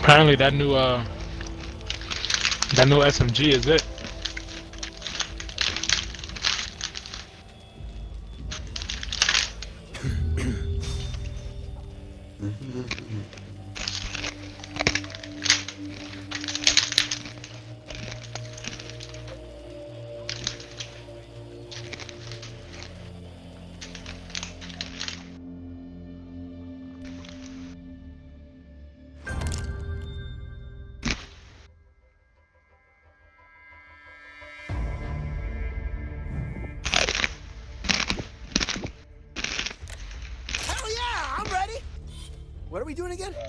Apparently that new SMG is it. Hell yeah, I'm ready. What are we doing again?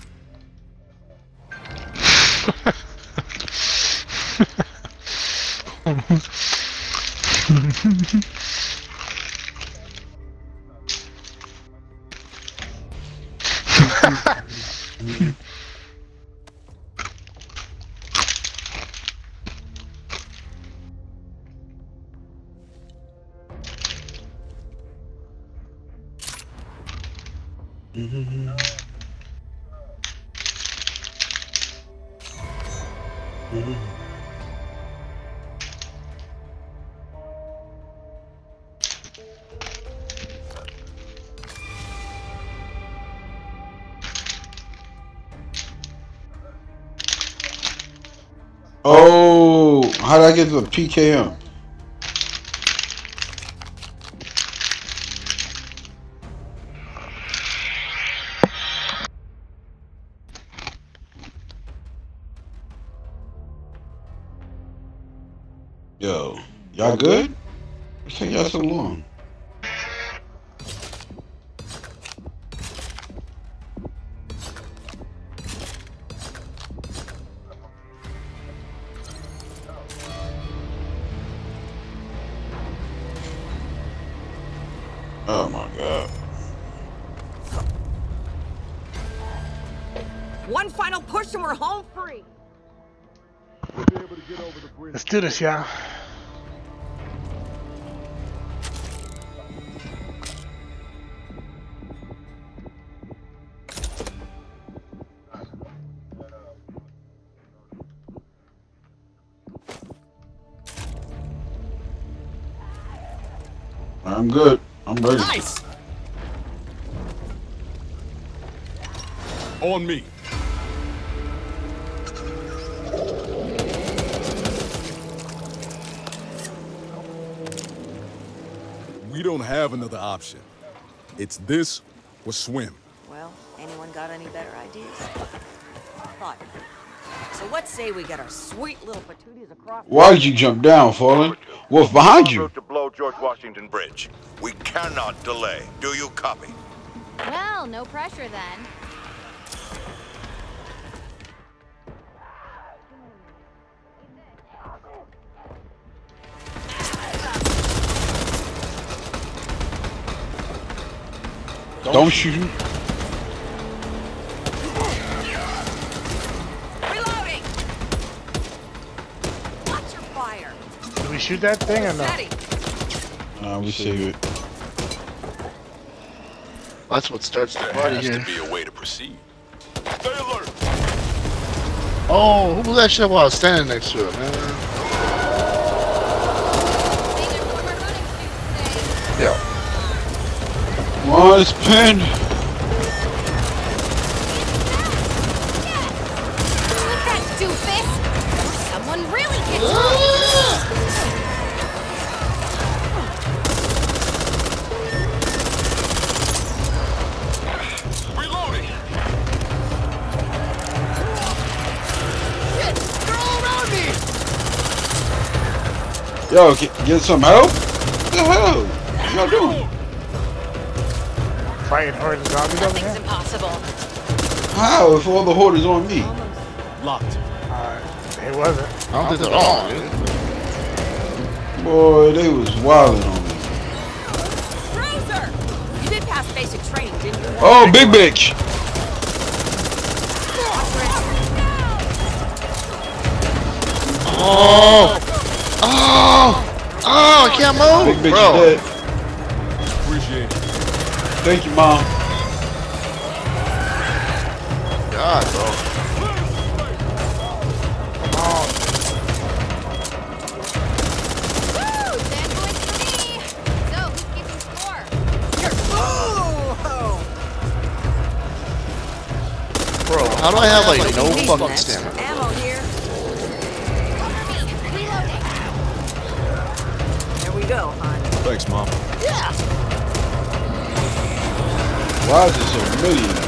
Oh, how did I get to the PKM? Yo, y'all good? It's taking y'all so long. Oh my god. One final push and we're home free. Let's do this, y'all. I'm good. I'm ready. Nice. On me. We don't have another option. It's this or swim. Well, anyone got any better ideas? Thought. So what say we get our sweet little patooties across? Why did you jump down, Fallen? Wolf behind you. Route to blow George Washington Bridge. We cannot delay. Do you copy? Well, no pressure then. Don't shoot. Reloading! Watch your fire. Do we shoot that thing or no? Steady. Nah, we save it. That's what starts the There party has here. to be a way to proceed. Stay alert. Oh, who was that shit while I was standing next to it, man? Yeah. Come on, it's pinned. Look that doofus! Someone really gets Reloading. Shit, they're all around me. Yo, get some help? What the hell? What y'all doing? Fighting hordes of zombies over Nothing's here? impossible. How if all the horde is on me? Locked. It wasn't. I don't think they're all, dude. Boy, they was wilding on me. Bruiser! You did pass basic training, didn't you? Oh, big bitch! Oh! Oh! Oh, I can't move! Big bitch Bro. dead. Appreciate it. Thank you, Mom. God, bro. Bro, how do I have like no Need fucking next. stamina? Ammo here. There we go, hon. Thanks, Mom. Yeah. Why is there so many of them?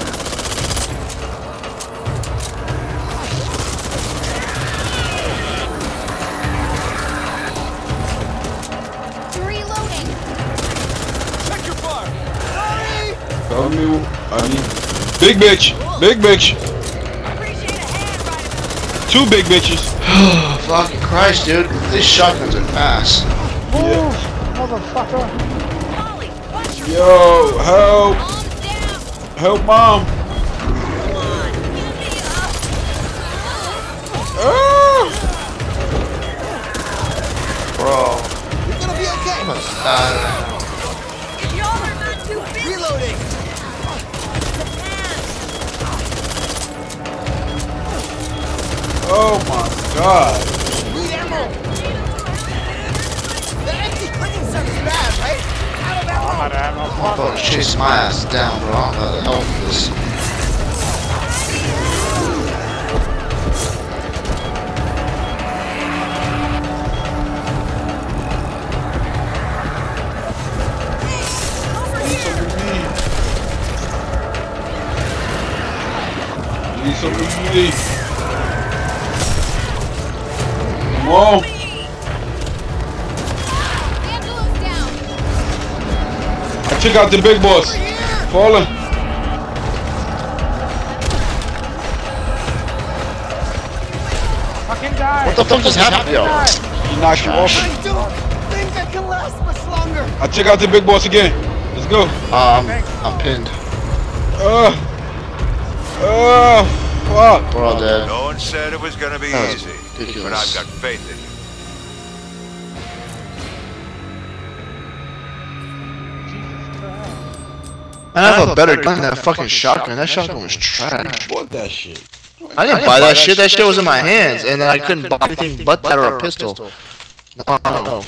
Reloading. Check your fire. Tell me, I need big bitch, big bitch, Appreciate a hand right about two big bitches. Fucking Christ, dude. These shotguns are fast. Move, motherfucker. Molly, watch your Yo, help, Arms down. help, mom. Come on. Give me Ah! Bro. You're gonna be okay. If y'all are not too busy. Reloading. Oh my God. Need ammo. The empty clicking stuff is bad, right? Out of ammo. I'm out of ammo. I'm about to chase my ass down, bro. I don't know how to help this. Need something to eat. Come on. Angela's down. I took out the big boss. Falling. Fucking die. What the fuck just happened, yo? He knocked you off. I don't think I can last much longer. I took out the big boss again. Let's go. I'm pinned. Fuck. We're all dead. No one said it was gonna be That was easy, ridiculous. but I've got faith in you. I have a better gun than that fucking shotgun. That shotgun was trash. Bought that shit. I didn't buy that shit. That shit was in my hands, and then I couldn't buy anything but that or a pistol. No. I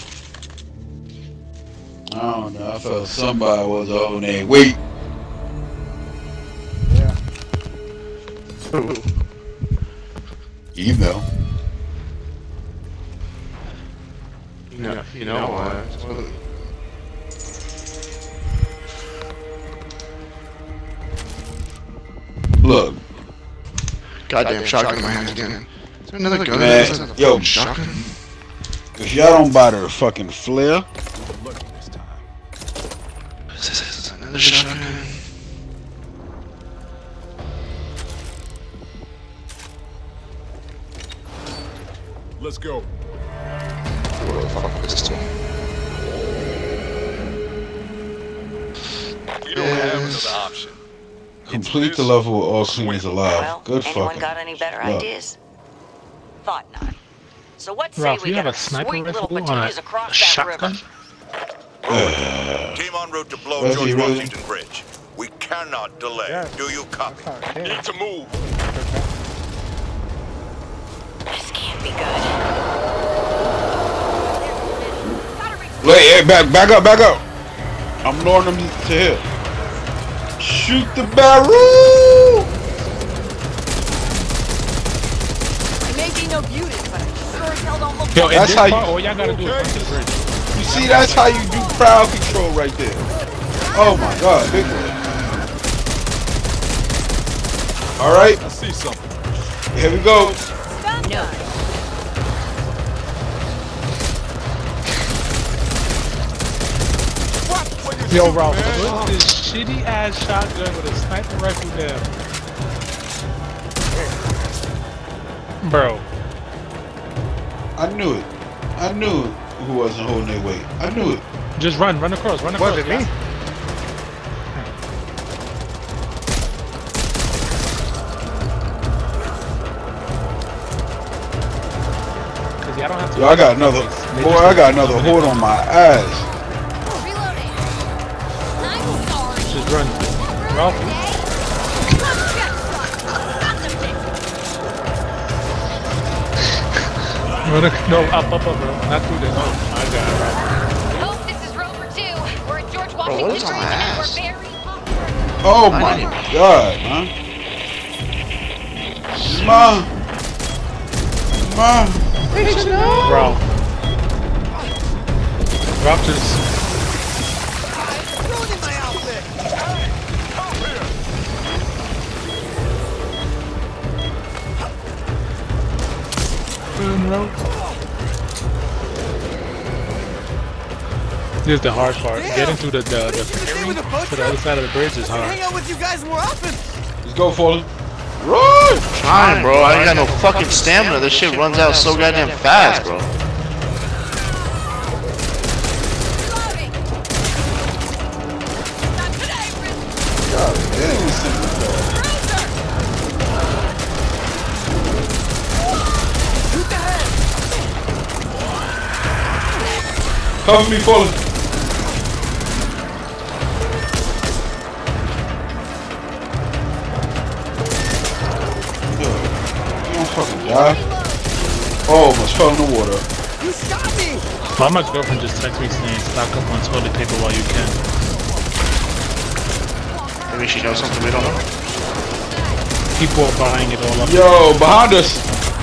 don't know. I felt somebody was on there. Wait. Email. You know what? Look, Goddamn shotgun in my hands again. Is there another gun? Man, Is that a yo. shotgun. if y'all don't buy the fucking flare, Lucky this time. Is this another shotgun? Let's go. What the fuck is this? We don't have another option. complete the level with all cleaners Well, alive. Good anyone fucking got any better luck. ideas? Thought not. So what say Ralph, we you get have a our sniper sweet little rifle on petunias a across that shotgun? river? Team en route to blow Does George he really? Washington Bridge. We cannot delay. Yeah. Do you copy? That's how it Need is. to move. This can't be good. Wait, hey, back up. I'm luring them to here. Shoot the barrel! I may be no beauty, but I sure as hell don't look Yo, like in That's this how part, you- all y'all gotta do is run to the bridge. You see, that's how you do crowd control right there. Oh my god, big boy. Alright, I see something. here we go. stun gun. Yo, Ralph, put this shitty ass shotgun with a sniper rifle down. Bro, I knew it. I knew who wasn't holding their weight. I knew it. just run across. Was it me? Cause y'all don't have to. Yo, I got another horde on my ass. Reloading. I'm sorry. Just run. Ralph, no, up, bro. Not through this. Oh my god, Ralph. Oh, this is Rover 2. We're at George what Washington is Bridge on my and we're ass? very popular. Oh my god, man. Mom. Mom. Bro. Raptors. Ruining my outfit. This is the hard part. Damn. Getting to the Stay with the boat to the other truck. side of the bridge is hard. Hang out with you guys more often. Let's go, Fallen. Run! Trying, bro. I ain't got no fucking stamina. This shit runs out so goddamn fast, bro. God damn, this thing. Shoot the head. Cover me, Fallen. You don't fucking die. Oh, almost fell in the water. You shot me. My girlfriend just texted me saying stock up on toilet paper while you can. Maybe she knows something we don't know. People are buying it all up. Yo, behind us.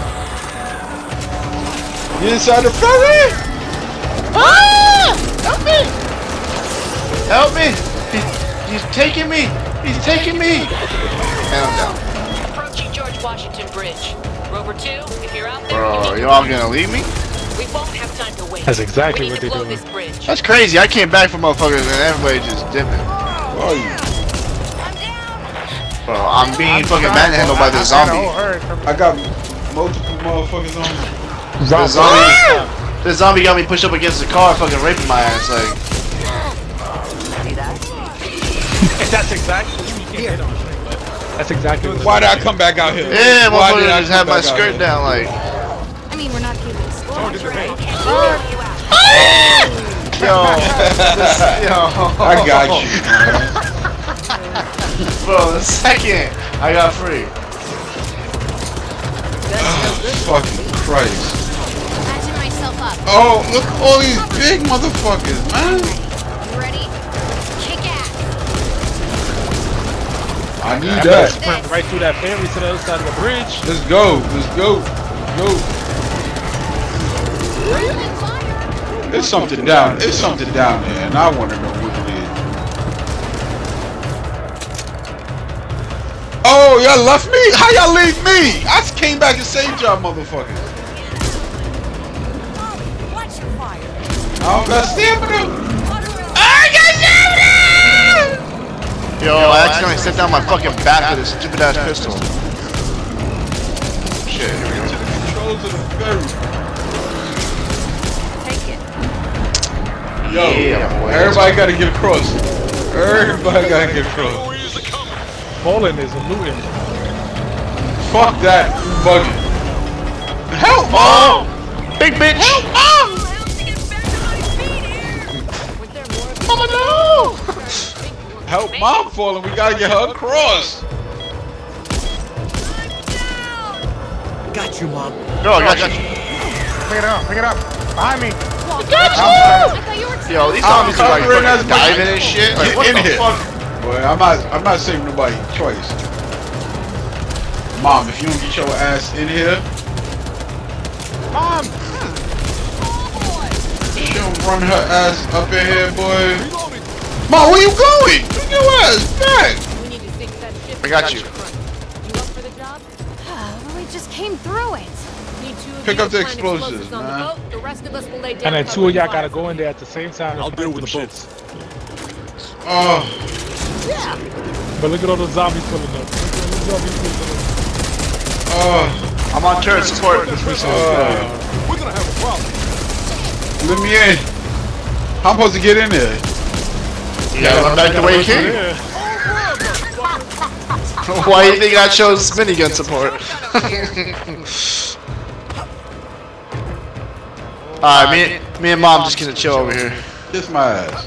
You inside the ferry? Ah! Help me! Help me! He's taking me! He's taking me! And I'm down. Approaching George Washington Bridge. Rover 2, if you're out there, Bro, you all gonna leave me? we won't have time to wait. That's exactly we what need they to blow do. this bridge. That's crazy. I came back from motherfuckers and everybody just dipping. Where are you? Bro, I'm being fucking manhandled by the zombie. I got multiple motherfuckers on me. The zombie got me pushed up against the car, fucking raping my ass. Like, That's exactly what you can't hit on shit, but that's exactly what Why did I come back out here? yeah, Why did motherfucker I just come had my back out skirt here? down. Like, I mean, we're not keeping score. yo, I got you, man. bro. The second I got free. Fucking Christ. Patching myself up. Oh, look at all these big motherfuckers, man. You ready? Kick ass. I need I'm that. gonna sprint right through that ferry to the other side of the bridge. Let's go. Let's go. Go. There's something down. There's something down there, and I want to know what it is. Oh, y'all left me? How y'all leave me? I just came back and saved y'all, motherfuckers. Watch your fire. I don't got stamina. Yo, I accidentally set down my fucking back with this stupid ass pistol. Shit, here we go. Controls of the ferry. Take it. Yo, Yeah, boy. everybody gotta get across. Everybody gotta get across. Poland is looting. Fuck that bugging. Help, Oh, big bitch. Help, Mom! Mama, no. Help, Mom falling. We gotta get her across. Got you, Mom. No, I got you. Pick it up, behind me. I thought you were Yo, these I'm zombies are like covering as fucking much- diving and shit. Like, Get what in the here. fuck? Boy, I'm not saving nobody twice. Mom, if you don't get your ass in here, Mom! she don't run her ass up in here, boy. Mom, where you going? Bring your ass back. We need to fix that ship. I got you. You up for the job? well, we just came through it. Need two of Pick you up the to plant explosives, on the man. boat. The rest of us will lay down And then cover two of y'all fire. gotta go in there at the same time. and I'll deal with the plant boats. Oh, shits. But look at all the zombies pulling up. Look at all the zombies pulling up. oh, I'm on turret support. We're gonna have a problem. let me in. How I'm supposed to get in there? You gotta run back the way you came. Why do you think I chose minigun support? Alright, me and Mom just gonna chill over here. Kiss my ass.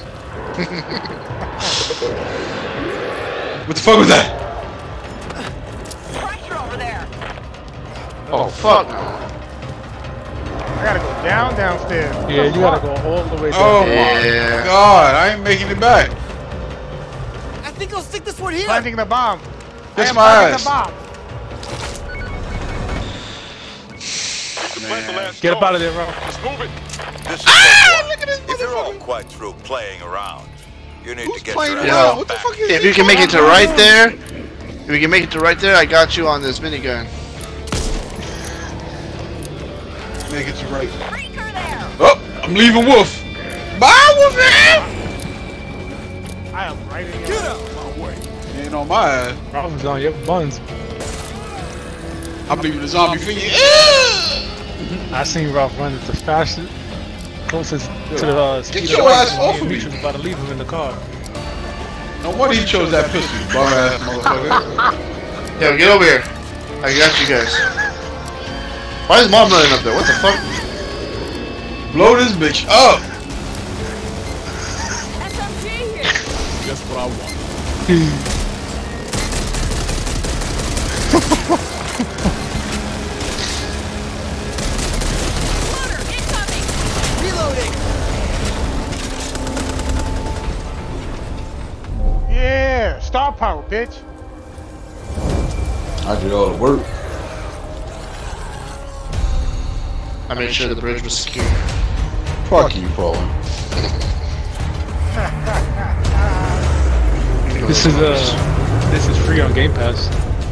What the fuck was that? Pressure over there. Oh fuck. I gotta go downstairs. Yeah, you gotta go all the way down. Oh my Yeah. god, I ain't making it back. I think I'll stick this one here. Planting the bomb. Kiss I am my planting ass. the bomb. Get up out of there, bro. This is if you're all quite through playing around, you need to get your ass Yo, back. if you can make it to right there, if we can make it to right there, I got you on this minigun. Make it to right. Oh, I'm leaving Wolf. Bye, Wolf, man. I am right in your way. Ain't on my ass. Ralph's on your buns. I'm leaving the zombie for you. I seen Ralph run the fastest, closest to the speed Get of your light, ass and off me of and me. Mitch was about to leave him in the car. No wonder he chose that pistol, bum ass motherfucker. Yo, get over here. I got you guys. Why is mom running up there? What the fuck? Blow this bitch up. SMG here. That's what I want. Reloading. Yeah, star power, bitch. I did all the work. I made sure the bridge was secure. Fuck you, Paul. This is free on Game Pass.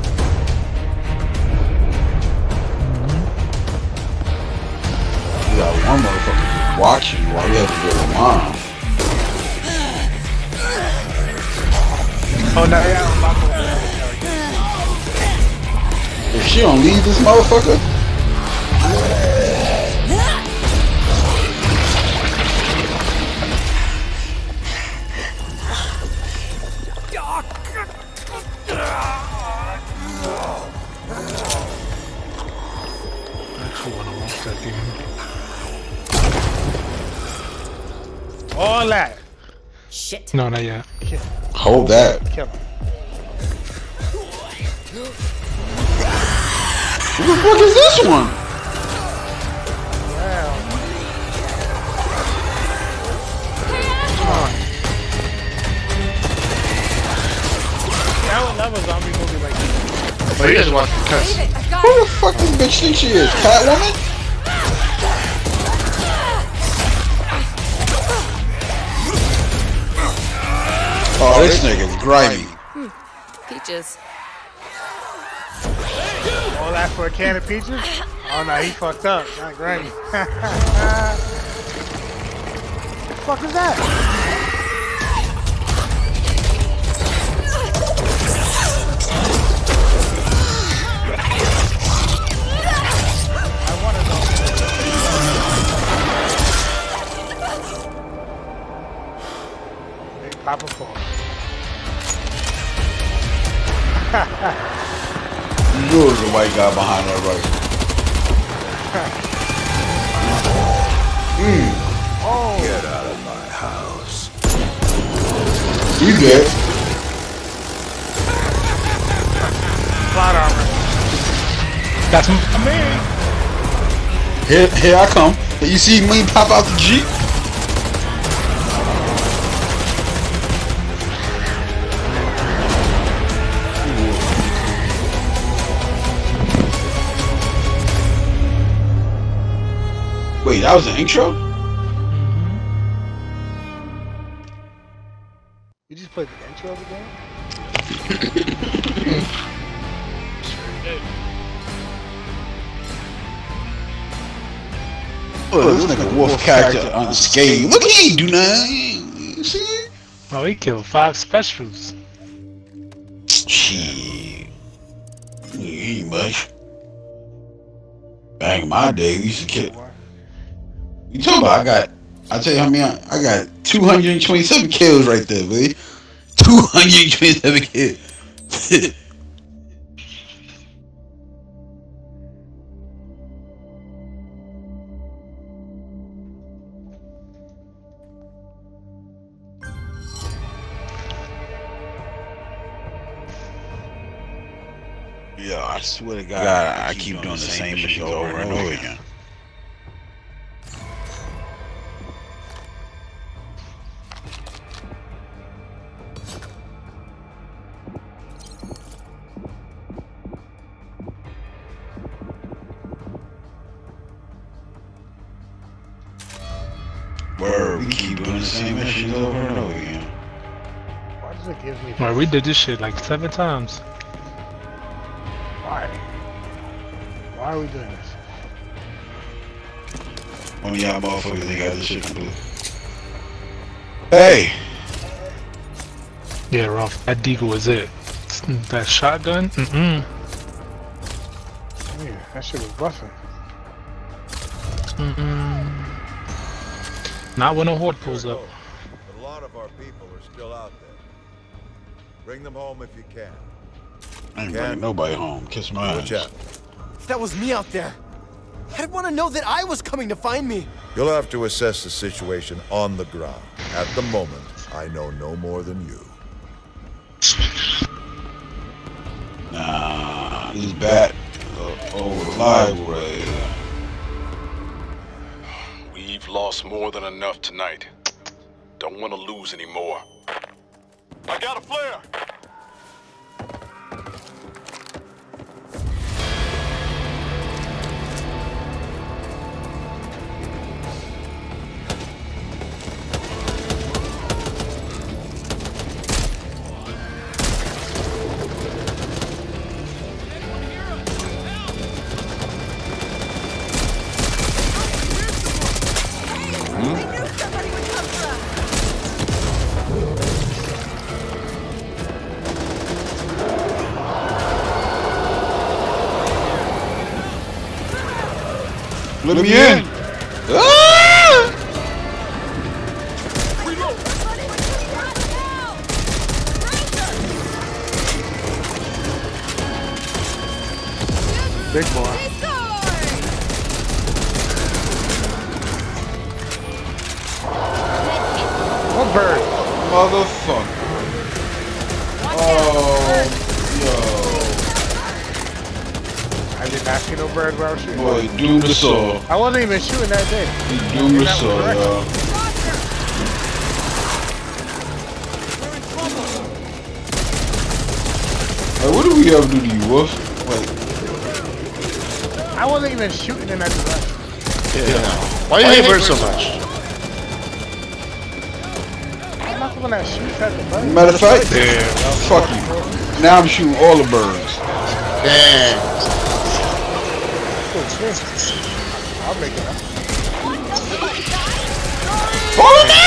You got one motherfucker just watching while you have to deal with mom. Oh, now yeah, I'm locked on. If she don't leave this motherfucker, I wanna watch that game. All that. Shit. No, not yet. hold that. Kill him. Who the fuck is this one? That would love a zombie movie like this. Oh, you guys watch the cuts. Save it. I got Who it. the fuck this bitch think she is? Catwoman? Oh, this nigga's grimy. Peaches. All that for a can of peaches? Oh no, he fucked up. Not Granny. What the fuck is that? I wanna know. Big Papa Paul. You knew it was a white guy behind that rifle. Get out of my house. You dead. Plot armor. That's me. Here I come. You see me pop out the Jeep? Wait, that was the intro? You just played the intro of the game? Look, this nigga Wolf character unscathed. Look, he ain't do nothing. You see? Oh, he killed 5 specials. Shit. He ain't much. Back in my day, we used to kill. You talking about? I tell you how many. I got 227 kills right there, buddy. 227 kills. Yeah, I swear to God, I keep doing the same mission over and over again. Word, we keep doing the same missions over and over again. Why does it give me? Well, we did this shit like 7 times. Why? Why are we doing this? One of y'all motherfuckers ain't got this shit complete. Hey! Yeah, Ralph, that deagle was it. That shotgun? Mm-mm. Yeah, that shit was buffing. Mm-mm. Not when a horde pulls up. A lot of our people are still out there. Bring them home if you can. I ain't bringing nobody home. Kiss my ass. That was me out there. I didn't want to know that I was coming to find me. You'll have to assess the situation on the ground. At the moment, I know no more than you. Nah, he's back over the library. We've lost more than enough tonight. Don't want to lose any more. I got a flare! Let me in! Ah! Big boy. What bird? Motherfucker. Oh, yo. I did not see no bird where I was shooting. Boy, doom the soul. I wasn't even shooting that day. He doom the soul, yo. Hey, what do we ever do to you, Wolf? Wait. I wasn't even shooting in that direction. Yeah. Why you hate birds so much? I'm not the one that shoots at the bird. Matter of fact, fuck you. Now I'm shooting all the birds. Damn. I'll make it up. Follow me!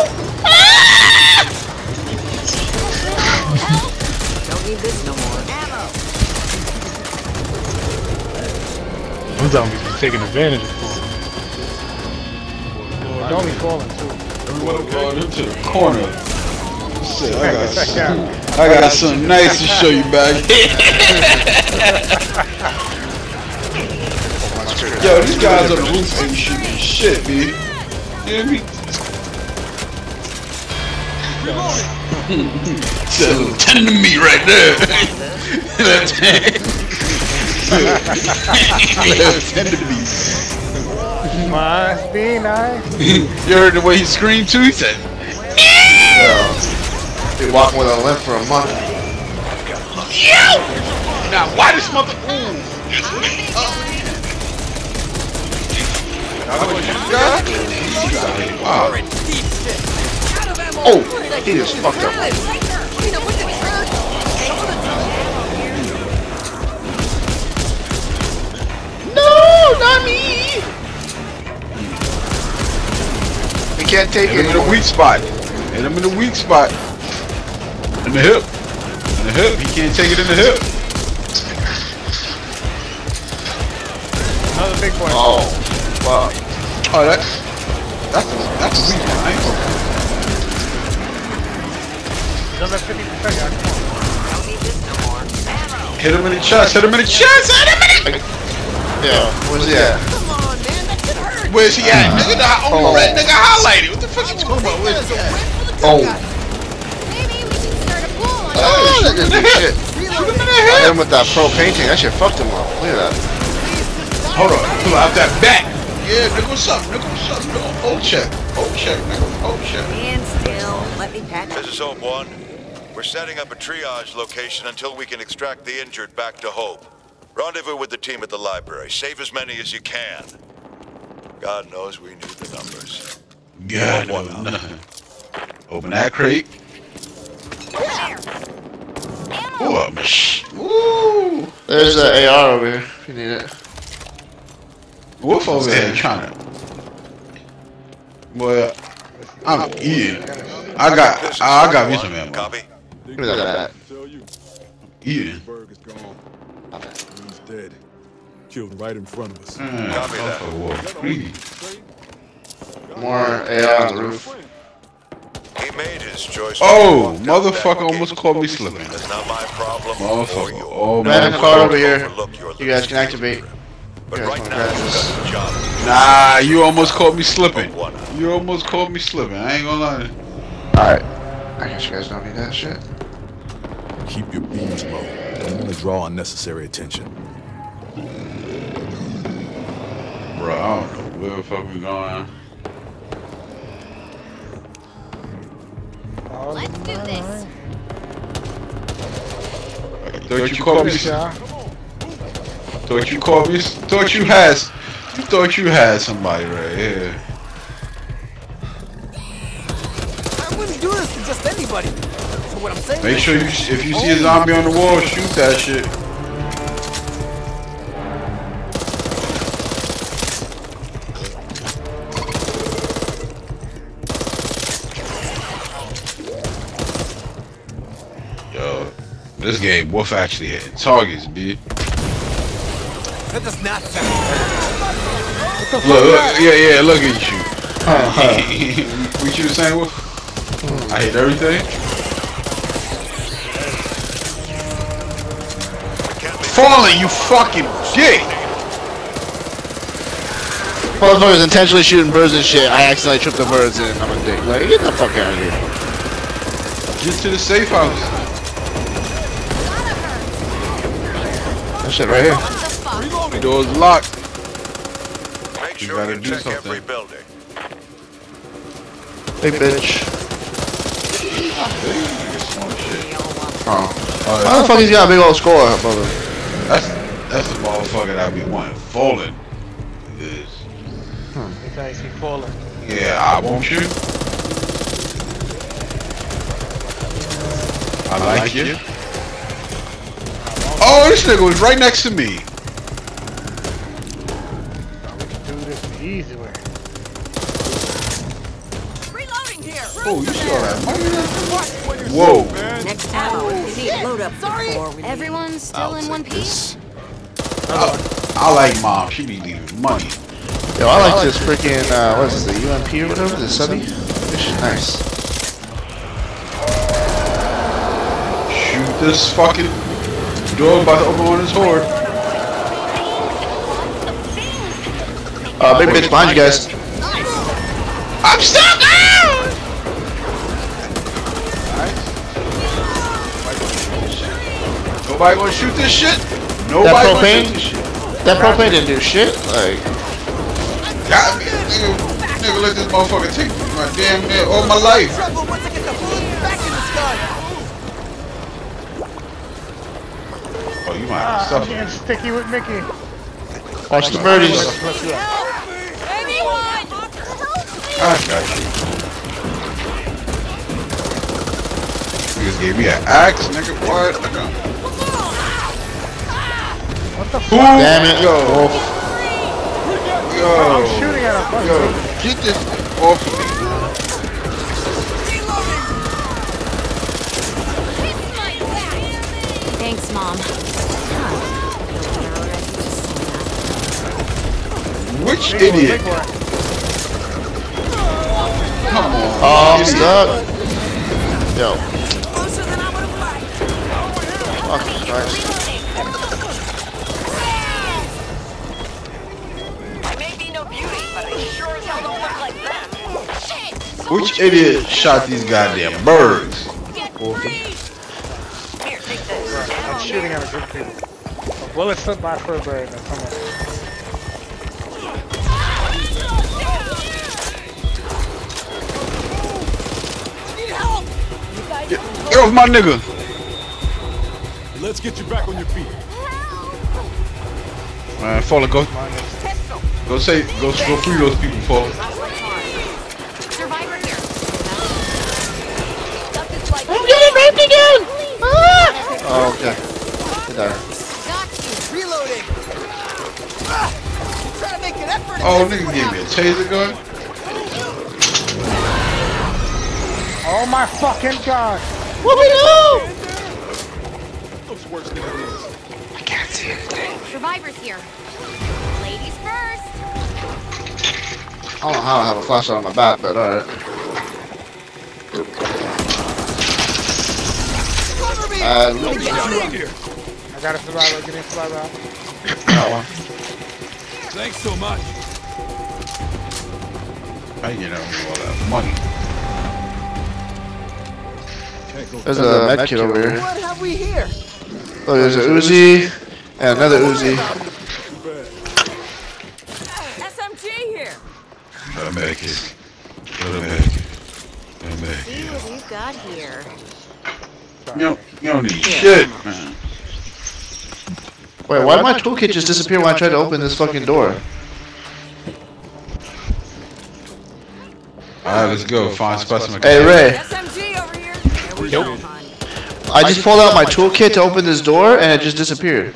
Don't need this no more. Ammo. Them zombies be taking advantage of it. Don't be falling too. Everyone called him to the corner. Shit, I got something nice to show you back here. Yo, these guys on the roof ain't shooting shit, dude. You hear me? It's a lieutenant of me right there. Lieutenant of me. Must be nice. You heard the way he screamed too? He said, Been walking with a limp for a month. yo! Now, why this mother... Wow. Oh, he just fucked up. No, not me! He can't take Hit it. him in the weak spot. Hit him in the weak spot. In the hip. In the hip. He can't take it in the hip. Another big boy. Oh, fuck. Oh, that's a weak one. I ain't gonna... Another 50%. Don't need this no more. Ammo. Hit him in the chest. Hit him in the chest. Hit him in the... Yeah, where's he at? Come on, man, that could hurt. Where's he at? Nigga, the red nigga highlighted. What the fuck you talking about? Where's he at? Oh. Maybe we should start a pool on Oh, that didn't do shit. Shoot him in the I hit head. him with that pro painting. That shit fucked him up. Look at that. Hold on. Pull out that back. Yeah, nigga, what's up? Nigga, what's up? Nigga, hold check. Hold check, nigga. Hold check. Stand still. Let me patch. This is Hope 1. We're setting up a triage location until we can extract the injured back to Hope. Rendezvous with the team at the library. Save as many as you can. God knows we need the numbers. God, no, nothing. Open that crate. Ooh. There's an AR over here if you need it. Wolf over here trying to. Boy, I'm eating. I got me some ammo. Copy. Give me that. Eating. Berg is gone. He's dead. Killed right in front of us. Copy that. More AR on the roof. He made his choice. Oh, motherfucker almost caught me slipping. That's not my problem. Motherfucker, oh Random my car God. over here. You guys can activate. But right now, you've got the job. Nah, you almost caught me slipping. You almost caught me slipping. I ain't gonna lie. Alright. I guess you guys don't need that shit. Keep your beams low. Don't want to draw unnecessary attention. Bro, I don't know where the fuck we going. Let's do this. Thought you caught me. Thought you caught me. Thought you had. You thought you had somebody right here. I wouldn't do this to just anybody. So what I'm saying Make is, sure you, if you see a zombie on the wall, shoot that shit. Yo, this game, Wolf actually hitting targets, B. that does not sound Look, yeah, look at you. What you saying, Wolf? I hit everything. Falling, you fucking dick! Motherfuckers intentionally shooting birds and shit. I accidentally tripped the birds and I'm a dick. Like, get the fuck out of here. Get to the safe house. That shit right here. The door's locked. Make You sure gotta you do check something. every building. Big bitch. Oh. Why the fuck he's got a big old score, brother? That's the motherfucker that I be wanting falling. Is. It's actually falling. Yeah, I won't you. I like you. Oh, this nigga was right next to me. We can do this the easy way. Reloading here. Oh, you saw that money? Whoa. Next time, we need load up before we Everyone's still in one piece? I like mom. She be leaving money. Yo, I like this freaking, what is this, the UMP or whatever? The subby? This shit nice. Shoot this fucking door about to open on his horde. Big bitch behind you guys. I'm stuck! Nobody gonna shoot this shit? Nobody That gonna propane? shoot this shit. That propane didn't do shit. Like, Got me. Nigga let this motherfucker take my damn near all my life. trouble once I get the bullets back in the sky. Oh, you might have I'm suffered. getting sticky with Mickey. watch the birdies. Anyone! I got you. Niggas gave me an axe, nigga. What? What the fuck? Damn it. Yo. I'm shooting at him. Yo, get this off of me. Thanks, Mom. Which idiot? Come on. Oh, I'm stuck. Yo. Fucking Christ. I may be no beauty, but I sure as hell don't look like that. Which idiot shot these goddamn birds? Here, take this. I'm shooting at a group of people. A bullet slipped by for a bird. Now, come on. Get off my nigga. Let's get you back on your feet. Man, Fallen, go free those people, Fallen. there. Reloading. Try to make an effort. Oh, nigga gave me a taser gun. Oh my fucking god! What we do? Looks worse than it is. I can't see anything. Survivors here. Ladies first. I don't know how I have a flashlight on my back, but alright. I got a survivor. Get in survivor. That one. Thanks so much. I get out all that money. There's a med kit over here. What have we here? Oh, there's a Uzi and another Uzi. SMG here. Let me make it. See what we've got here. You don't need shit, man. Wait, why did my toolkit just disappear when I tried to open this fucking door? Alright, let's go. Find specimen. Hey, Ray. SMG over here. There we Nope. go, hon. I just pulled out my toolkit to open this door and it just disappeared.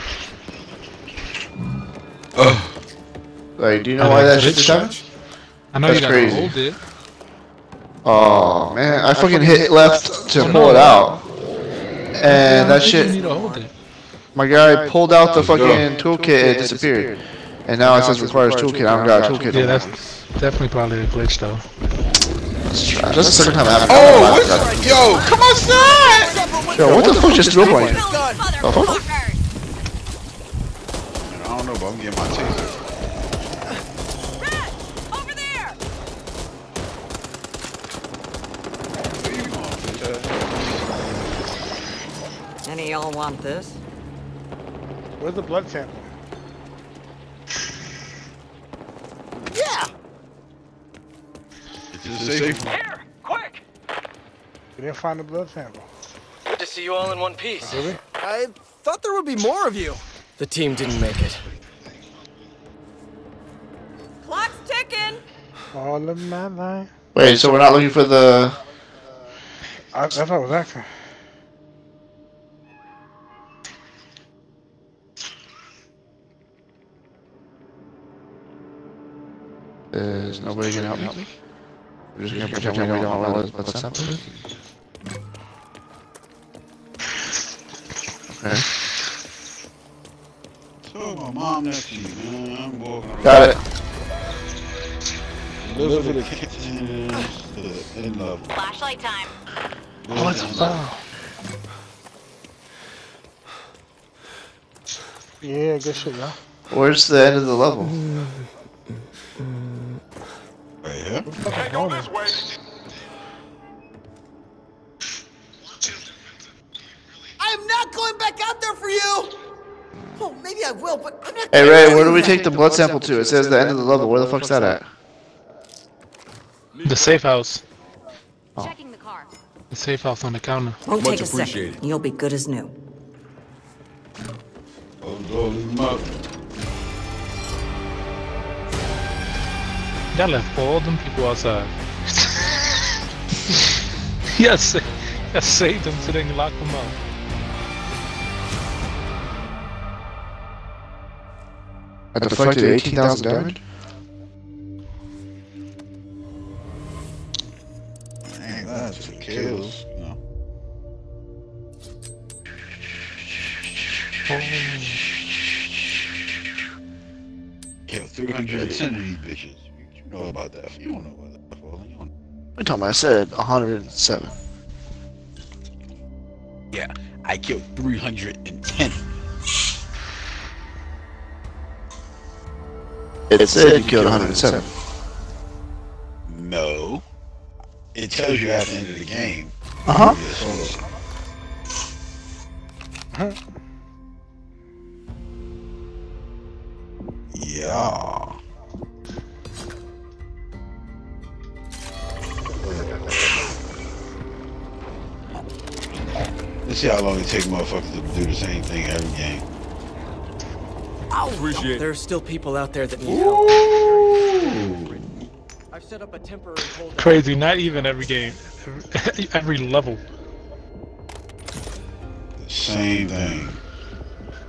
Like, do you know why that shit just happened? I know That's you gotta crazy. hold it. Oh man, I fucking hit left to pull it out. And that You shit, need to hold it. my guy pulled out the fucking toolkit and it disappeared. And now it says requires toolkit. I haven't got a toolkit. Yeah, that's definitely probably a glitch though. That's the second time it happened. Oh, what's yo, come outside! Yo, what the fuck just threw up on you? The fuck? I don't know, but I'm getting my taser. Red, over there. Any of y'all want this? Where's the blood sample? Yeah. It's safe. Here, quick! We didn't find the blood sample. Good to see you all in one piece. Really? I thought there would be more of you. The team didn't make it. Clock's ticking. All of my life. Wait, so we're not looking for the... That's what I was asking. Is nobody gonna help me? We're just gonna pretend we don't know what blood sample is? Okay. So my mom next to you, man. I'm walking around. Got it. Live in the kitchen in love. Flashlight time. What's up? Yeah, good shit, y'all. Where's the end of the level? Right here? Okay, go this way. I'm not going back out there for you. Oh, maybe I will, but I'm not. Hey Ray, where do we take the blood sample to? It says the end of the level. Where the fuck's that at? The safe house. Checking the car. The safe house on the counter. Won't Much take a second. appreciated. You'll be good as new. Oh, leave him up. Y'all left all them people outside. Yes, I saved them so they can lock them up. I deflected 18,000 damage? Dang, that's 2 kills. No. Kill 310 of these bitches. You know about that. You don't know about that. You don't know. What are you talking about? I said 107. Yeah, I killed 310. It said you killed 107. No. It tells you at the end of the game. Uh-huh. Yeah. Let's see how long it takes motherfuckers to do the same thing every game. Appreciate it. There are still people out there that need Ooh. help. I've set up a temporary hold. Crazy, not even every game. Every level. Same thing.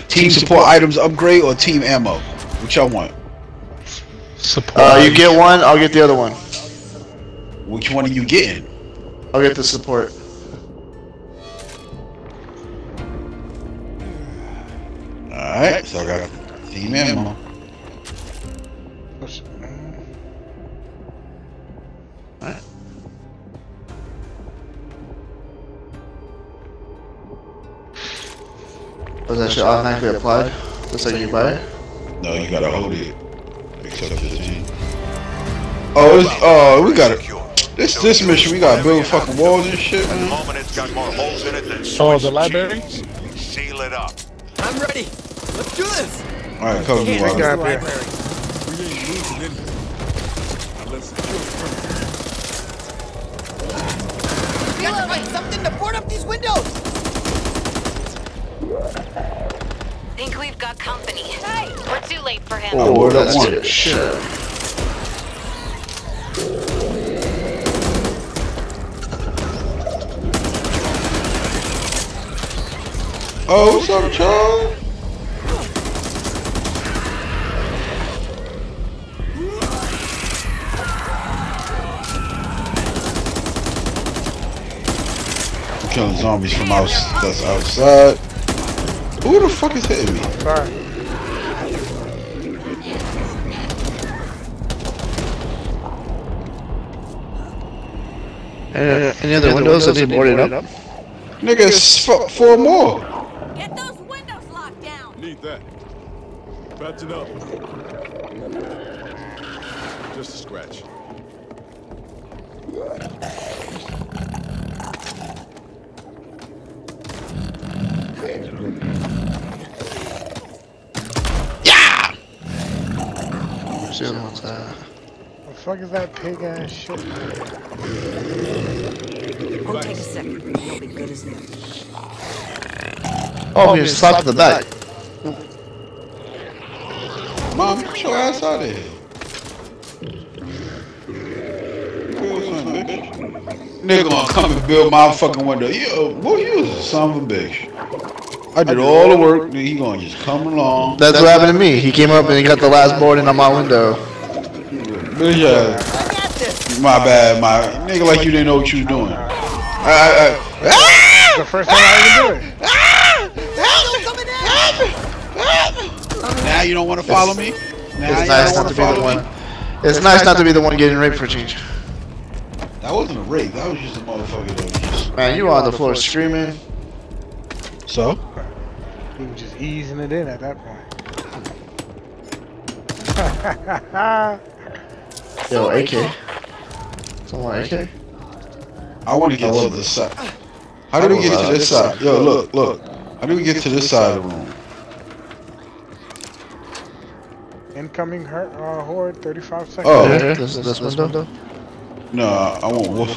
Team support items upgrade or team ammo? What y'all want? Support. You get one, I'll get the other one. Which one are you getting? I'll get the support. Alright, so I got team ammo. Alright. Was that shit automatically applied? Just like you buy it? No, you gotta hold it. Except 15. Oh, we gotta. This mission, we gotta build fucking walls and shit, man. Oh, the library? Seal it up. I'm ready. Let's do this. Alright, cover me. Up here. We ain't losing anything. Now let's secure the perimeter. We have to find something to board up these windows. Think we've got company. Hey, We're too late for him. Oh, word up Let's one. get it. Shit. Oh, what's up, Charles? I'm killing zombies from that's outside. Who the fuck is hitting me? Sorry. Any other windows that need boarded up? Nigga, it's 4 more. Get those windows locked down. Need that. Patching up. Just a scratch. Yeah! See the ones that. What the fuck is that pig ass shit? Won't take a second. You'll be good as new. Oh, you slapped the back. Mom, get your ass out of here. Nigga gonna come and build my fucking window. Yo, boy, you was a son of a bitch. I did all the work, then he gonna just come along. That's what happened to me. He came up and he got the last boarding on my window. Bitch ass. My bad, my nigga, like you didn't know what you was doing. The first time I even do it. Now you don't want to follow me? Now It's you nice don't not want to to be the follow one. me? It's nice not to be the one getting raped for change. That wasn't a rape. That was just a motherfucker that was just... Man, you were on the floor screaming. So? He was just easing it in at that point. Yo, AK. Someone AK? I want to get to the side. How do we get to this side? Yo, look. How do we get to this side of the room? Incoming horde, 35 seconds. Oh, Yeah, this window? no, I want Wolf.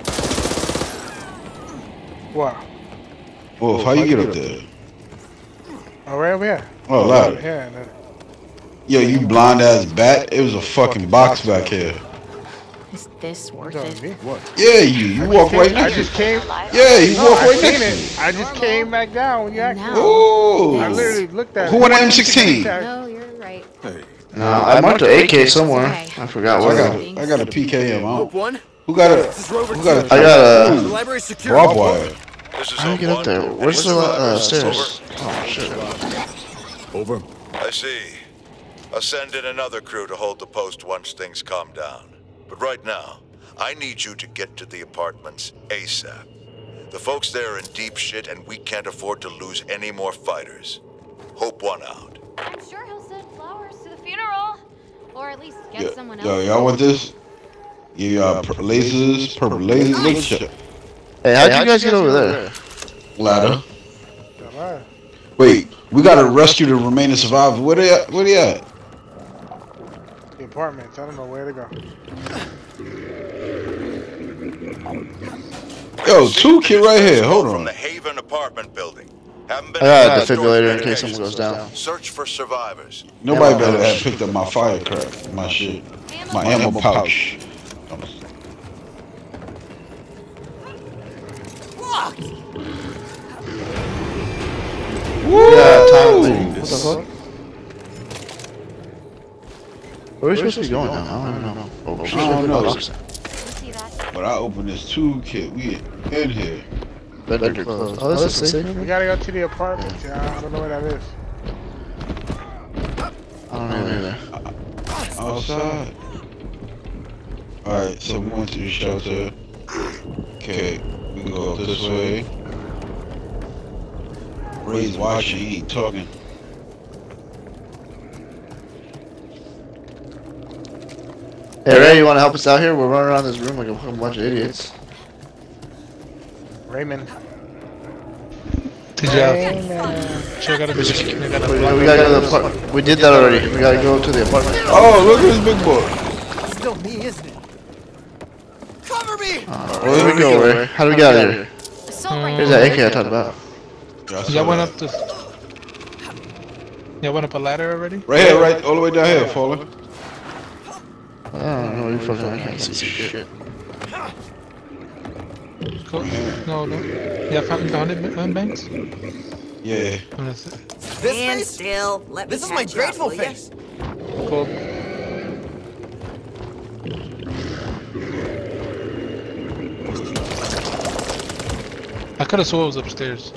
What? Wolf, how you get up there? Oh, right over here. Oh, ladder. Yeah. No. Yo, you blind ass bat. It was a fucking box back here. Is this worth Don't it? be. Yeah, you walk right I next to just came. Yeah, you No, walk I right seen next to it. me. I just came back down when you asked me. Ooh. I literally looked at it. Who won the M16? No, you're right. Hey, No, I marked the AK somewhere. I forgot I where. got a PKM. Hope one. Who got a? This is Rover Who got a? I got The a. library's secure. barbed wire. This is How do you get up there? Where's the stairs? Oh shit. over. I see. I'll send in another crew to hold the post once things calm down. But right now, I need you to get to the apartments ASAP. The folks there are in deep shit and we can't afford to lose any more fighters. Hope one out. I'm sure he'll send flowers to the funeral. Or at least get someone else. Yo, y'all want this? Give y'all lasers, purple lasers. Look at you. Hey, how'd you guys get over there? Ladder. Wait, we gotta rescue the remaining survivors. Where they at? Where they at? The apartments. I don't know where to go. Yo, two kid right here. Hold From on. the Haven apartment building. Haven't been I got a inside defibrillator in many case days. someone goes down. Search for survivors. Nobody better have picked up my firecracker, my shit, my ammo pouch. Yeah, time waiting. What the fuck? Where are we supposed to be going now? I don't even know. Oh, I don't know. See that? But I opened this toolkit. We in here. Better close. Oh, this is safe. We gotta go to the apartment, yeah. I don't know where that is. I don't know either. Outside. Alright, so we went to the shelter. Okay, we can go up this way. Ray's watching, he ain't talking. Hey Ray, you wanna help us out here? We're running around this room like a fucking bunch of idiots. Raymond. Did you check out the We gotta go to the apartment. We did that already. We gotta go to the apartment. Oh, look at this big boy. Still me, isn't it? Cover me! Where do we go, Ray? How do we get out of here? Here's that AK I talked about. Y'all went up this. Y'all went up a ladder already? Right here, right, all the way down here, falling. I don't know what you fucking. I can't see shit. Cool. No. Yeah, found it, Banks? Yeah. Stand still. Let me This is my catch you up, grateful will ya? face. Cool. I could have swore it was upstairs.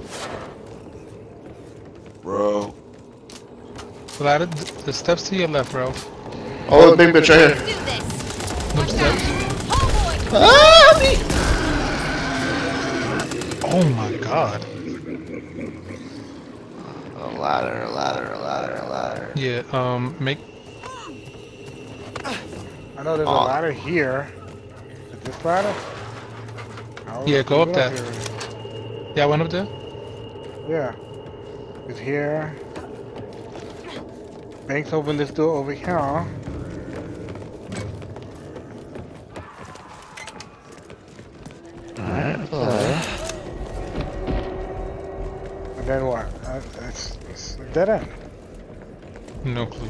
Bro. Ladder, the steps to your left, bro. Oh, the big bitch right here. Them steps. Ah, me! Oh my god. A ladder. Yeah, make. I know there's a ladder here. Is this ladder? Yeah, go up that. Here. Yeah, I went up there? Yeah. It's here. Banks open this door over here. Alright, And then what? It's a dead end. No clue.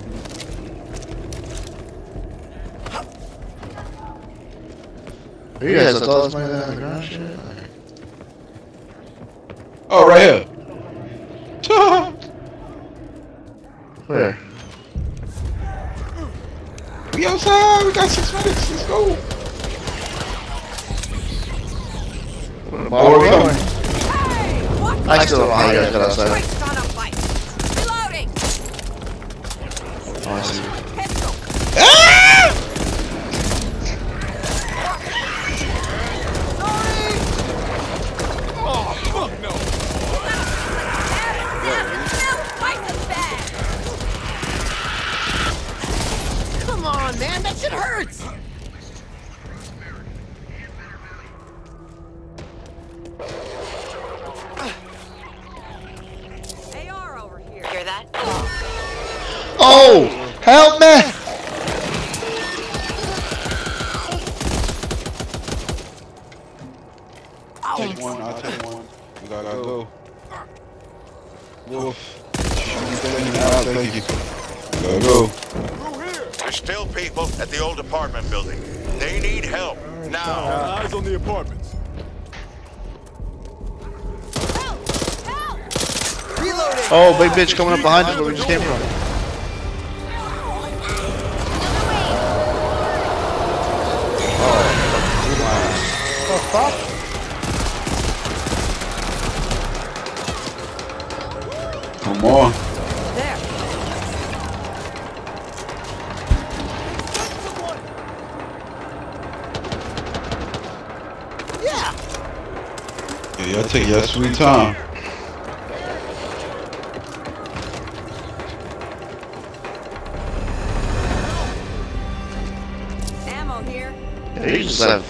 You guys left all this money down on the ground shit? Oh, right here. Where? We outside, we got 6 minutes, let's go. Where are we going? I still don't know how you guys got outside. Reloading. Oh, I see. Come on, man, that shit hurts! AR over here. Hear that? Oh! Help me! I'll take one. We gotta go. Wolf. Thank you. Gotta go. There's still people at the old apartment building. They need help. Now. Eyes on the apartments. Reloading! Oh, big bitch coming up behind us where we just came from. The fuck? Come on. There. Yeah! Yeah, y'all take your sweet time. Ammo here. Yeah, you just have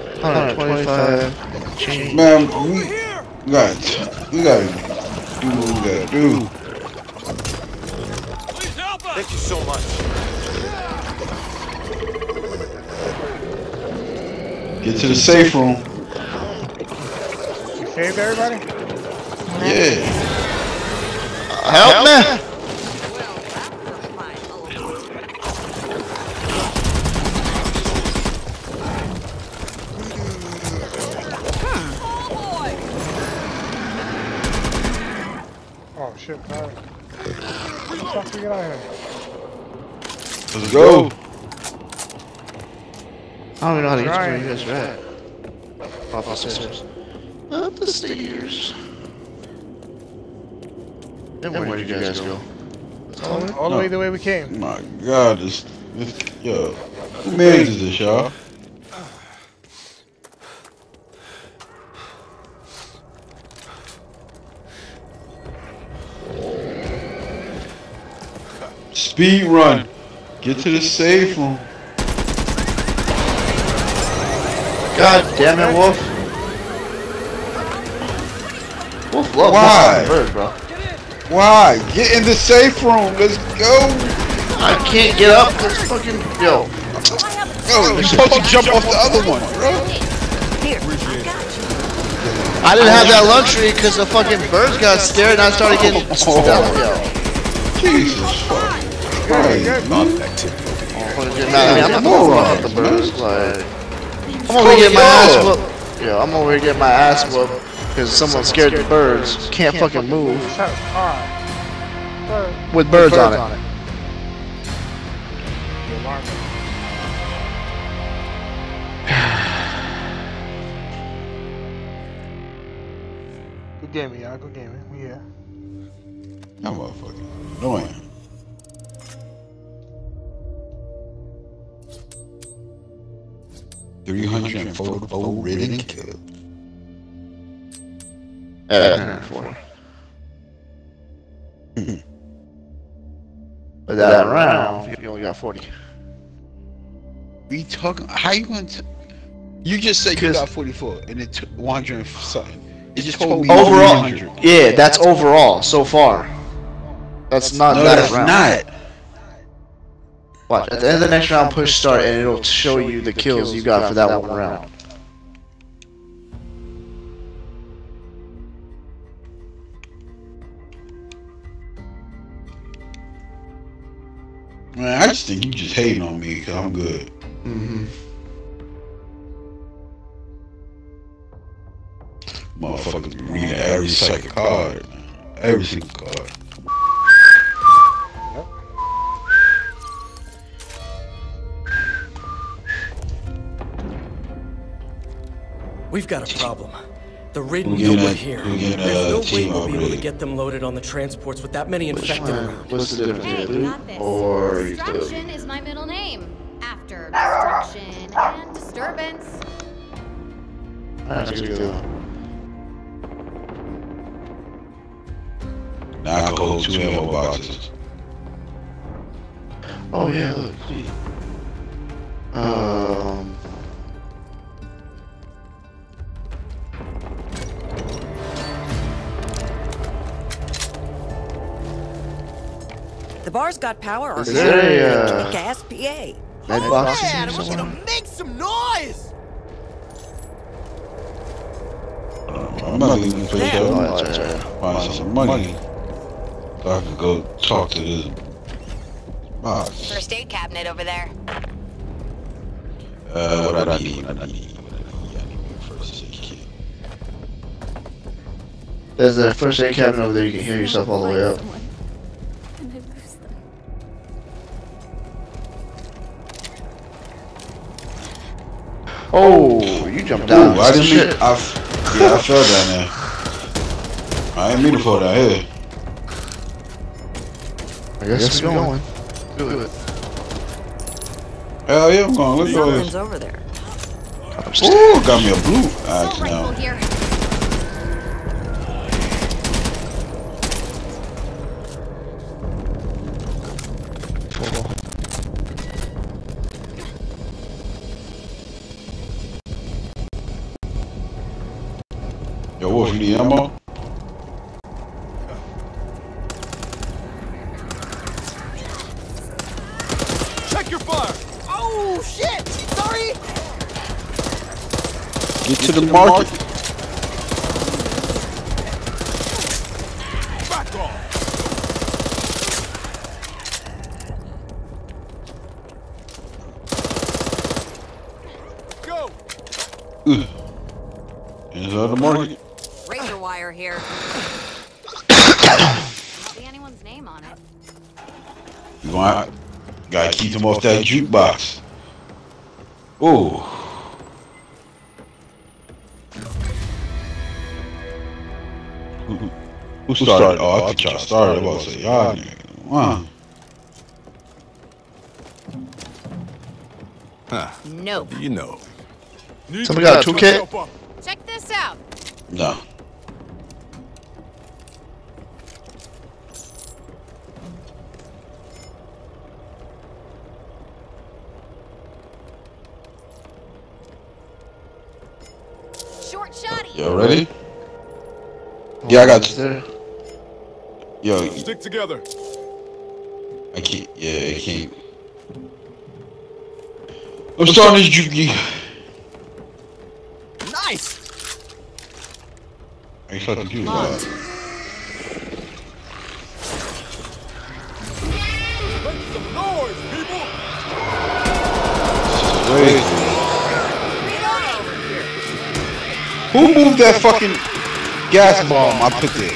125 change. Man, we gotta do what we gotta do. Thank you so much. Get to the safe room. You saved everybody? Yeah. Help me! Oh Stop to get out of here. Let's go. I don't even know how to get to where you guys are at. Up the stairs. Up the stairs. Then where did you guys go? All the way the way we came. Oh my God, this yo. Who manages this, y'all? Speed run. Get to the safe room. God damn it, Wolf. Wolf loves Why? bird, bro. Why? Get in the safe room. Let's go. I can't get up because fucking yo. Yo, you're supposed to jump off the other one, bro. I didn't have that luxury because the fucking birds got scared and I started getting stuck, yo. Jesus fuck. Right. I'm over off the birds. Like, I'm over here getting my ass whooped. Yeah, I'm over here getting my ass whooped because someone scared the birds. Can't fucking move. With birds on it. Good game, y'all. Good game. Yeah. That motherfucker annoying. $344 ridden kill. 4. But that round, you only got 40. We talking? How you going to? You just said you got 44, and it took 100 and something. It just told me overall. 300. Yeah, that's overall so far. That's not No, that that's round. not. Watch, at the end of the next round, push start, and it'll show you the kills you got for that one round. Man, I just think you just hating on me because I'm good. Motherfuckers reading every second card, man. Every single card. We've got a problem. The Ridden We'll get know we're a- here. we'll get a There's no way team we'll be able to upgrade. get them loaded on the transports with that many infected around. What's the difference? Hey, between got this. or Destruction is my middle name. After destruction and disturbance. That's a good deal. Now I can hold 2 ammo boxes. Oh yeah, look. See. The bar's got power or Is there a gas PA. med Oh box man, I or want you to something? make some noise! I'm not leaving this place Oh, up. that's right. Find some money. So I can go talk to this box. First aid cabinet over there. What I need. I need a first aid kit. There's a first aid cabinet over there. You can hear yourself all the way up. Oh, you jumped down. Ooh, I didn't Shit. mean. I fell down there. I didn't mean to fall down here. I guess we're going. Do it. Hell yeah, I'm going. Let's go. Someone's over there. Ooh, got me a blue axe now. Here. Yo, Wolf, you need ammo? Check your fire! Oh shit! Sorry! Get to the market. Back off! Go! Inside the market. Razor wire here. Not be anyone's name on it. You gotta keep them off that jukebox. Ooh. Who started? Oh, I think y'all started. I was about to say, y'all nigga. Wow. Huh. Nope. You know. Somebody got a toolkit? Check this out. No. Short shotty. Y'all ready? Yeah, I got you. Yo, Stick together. I can't. Yeah, I can't. I'm starting this juke. Nice. I ain't fucking juke. Make some noise, people. Who moved that fucking gas bomb I put there?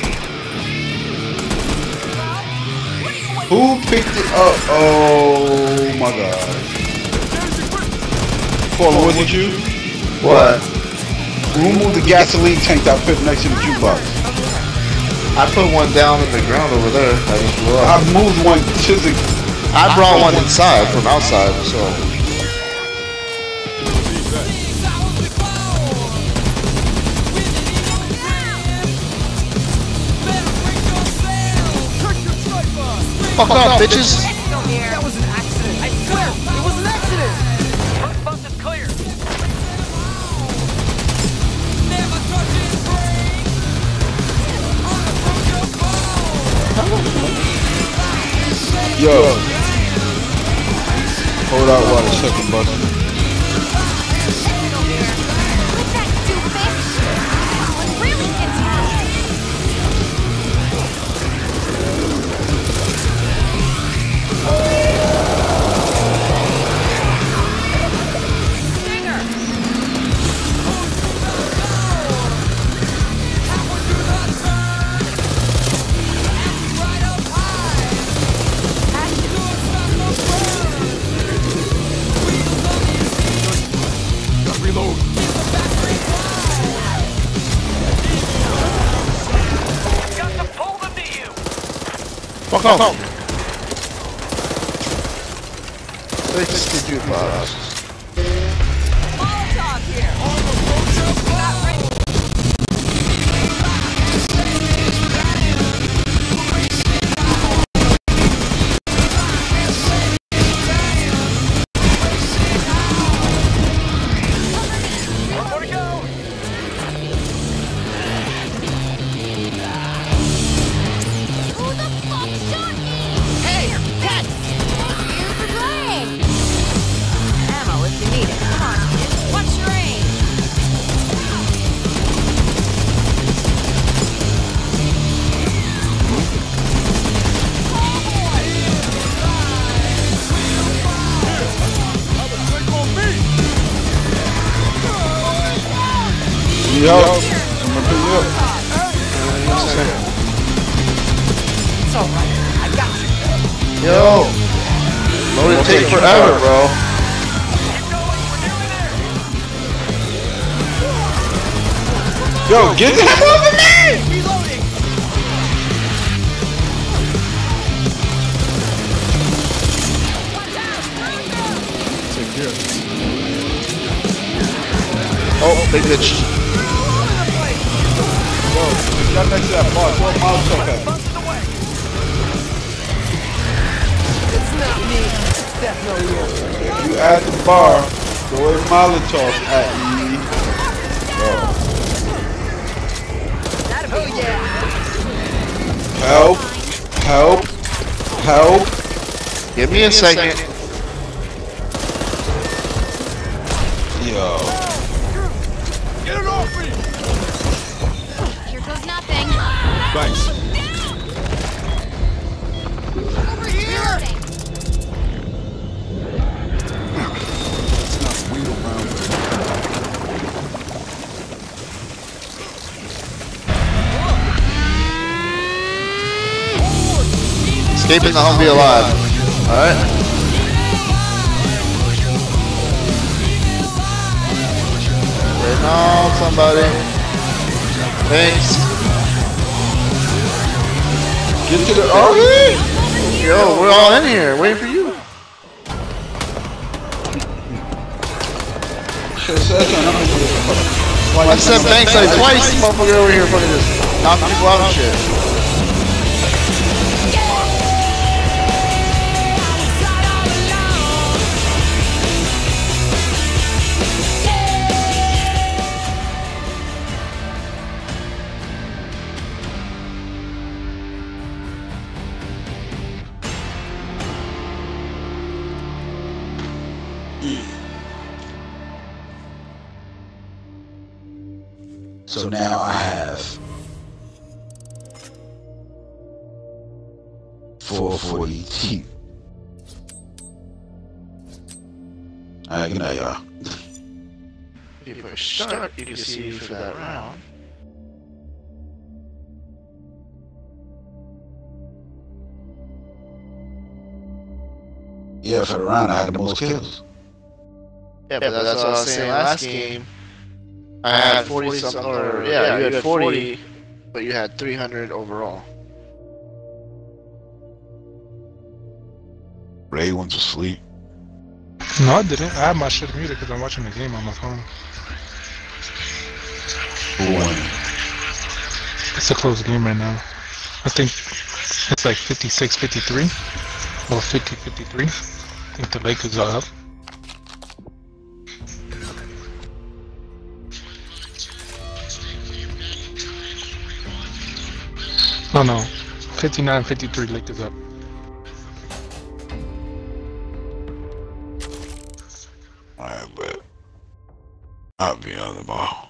Who picked it up? Oh my god. Paul, was it you? What? Who moved the gasoline tank that I put next to the jukebox? I put one down in the ground over there. I just blew up. I moved one to the... I brought one inside from outside, so... Fuck off, bitches! That was an accident. I swear, it was an accident. First bus is clear. Yo. Hold out while the second bus. Really gets you. Reload. Got to pull them to you. Fuck off! Fix the jukebox. Molotov here. Not ready. More to go. Who the fuck shot me? Hey, cat. Here's the brain. Ammo if you need it. Come on, kid. What's your aim? Yo, I'm gonna pick you up. It's alright. I got you. Yo! Load it take forever, bro. Yo, get the hell off of me! Reloading. Take care of this. Oh, big bitch. Yo, got next to that bar. Throw a Molotov at me. It's not me. It's definitely you. You at the bar, throw a Molotov at me. Yo. Oh yeah. Help! Help! Help! Give me a second. Yo. Get it off me! Here goes nothing. Thanks. Over here. Reloading. Let's not wait around. Escaping the Humvee alive. Alright. Waiting on somebody. Thanks. Get to the RV! Yo, we're all in here, waiting for you. I said thanks like twice, motherfucker over here fucking just knocking people out and shit. So now I have 442. Alright, good night, y'all. If you push start, you can see for that round. Yeah, for the round, I had the most kills. Yeah, but that's what I was saying last game. I had 40 something, or yeah, you had 40, but you had 300 overall. Ray went to sleep. No, I didn't. I had my shit muted because I'm watching the game on my phone. Who won? It's a close game right now. I think it's like 56-53 or 50-53. I think the Lakers are up. Oh no, 59-53 Lakers up. Alright, but I'll be on the ball.